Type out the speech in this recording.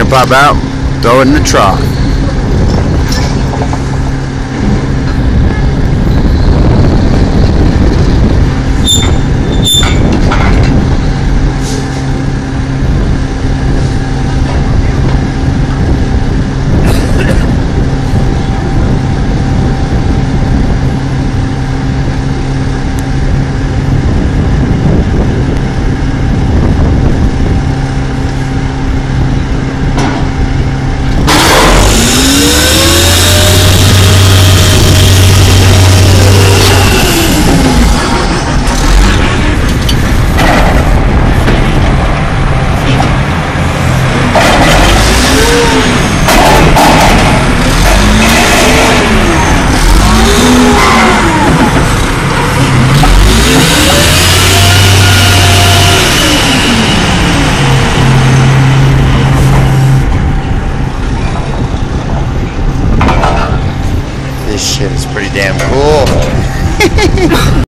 pop out, throw it in the trough. This shit is pretty damn cool.